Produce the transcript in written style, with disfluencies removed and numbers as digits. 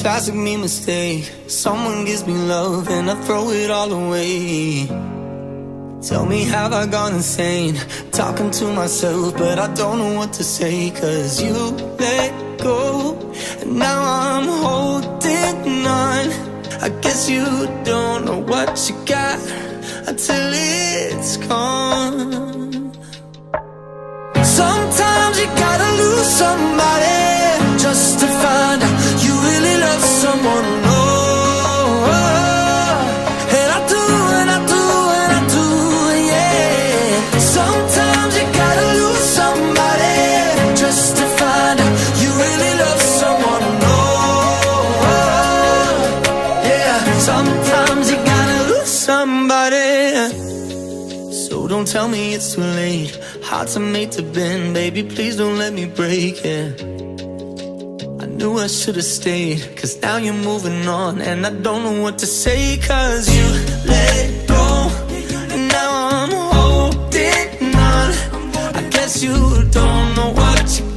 classic me mistake. Someone gives me love and I throw it all away. Tell me, have I gone insane? Talking to myself, but I don't know what to say. Cause you let go, and now I'm holding on. I guess you don't know what you got until it's gone. Sometimes you gotta lose somebody just to find out you really love someone. Oh, and I do, and I do, and I do, yeah. Sometimes you gotta lose somebody just to find out you really love someone. Oh, yeah. Sometimes you gotta lose somebody. So don't tell me it's too late. Hearts are made to bend, baby, please don't let me break it. I knew I should've stayed, cause now you're moving on, and I don't know what to say. Cause you let go, and now I'm holding on. I guess you don't know what you